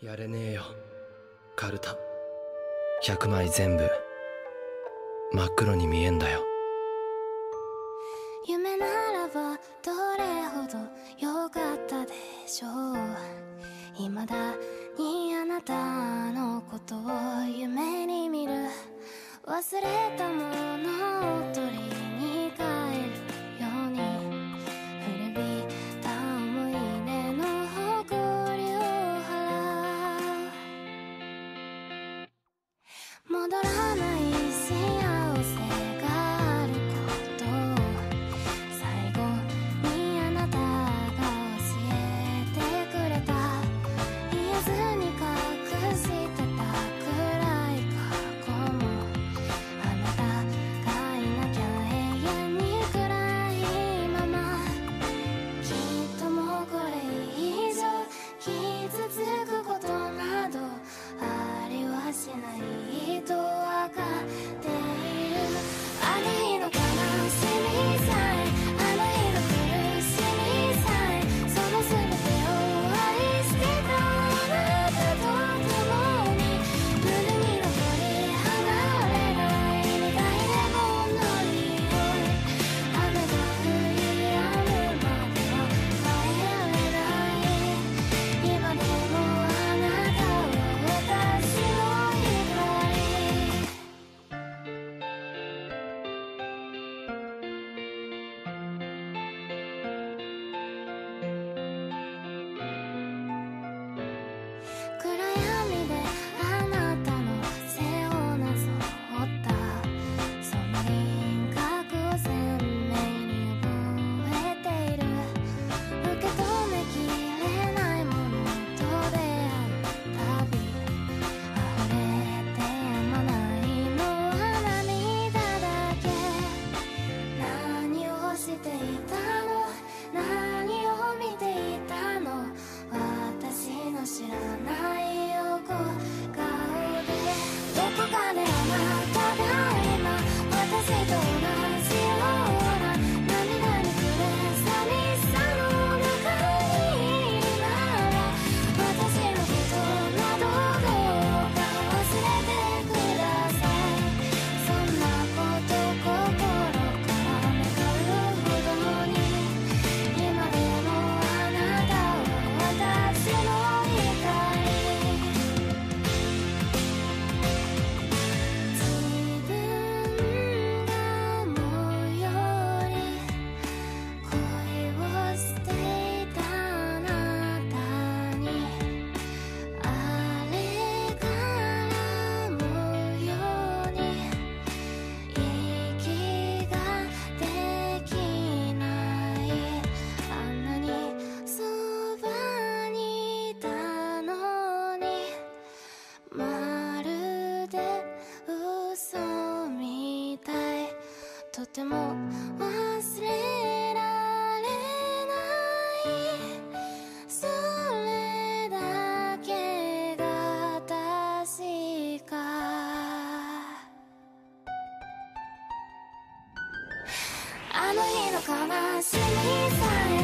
やれねえよ、カルタ。100枚全部真っ黒に見えんだよ。 夢ならばどれほど良かったでしょう。未だにあなたのことを夢に見る。忘れたものを取りに帰るように、古びた思い出の誇りを払う。戻らない幸せがあることを最後にあなたが教えてくれた。言えずに隠してた暗い過去も、あなたがいなきゃ永遠に暗いまま。きっともうこれ以上傷つくことなどありはしないとわかっている。あの日の悲しみさえ、あの日の苦しみさえ、その全てを愛してたあなたと共に、胸に残り離れないみたいなものにおい、雨が降り止むまでは帰られない。今でもあなたは私の光。暗闇であなたの背をなぞった、その輪郭を鮮明に覚えている。受け止めきれないものと出会うたび、溢れてやまないのは涙だけ。何をしていたの、何を見ていたの、私の知らない横顔で。どこかであなたが今私と同じような涙に触れ寂しさの中にいるなら、私のことなどどうか忘れてください。そんなこと心から願うほどに、今でもあなたは私の光。自分が思うより恋をしていたあなたに、あれから思うように息ができない。あんなにそばにいたのに、まるで嘘みたい。とても忘れられない。それだけが確か。あの日の悲しみさえ、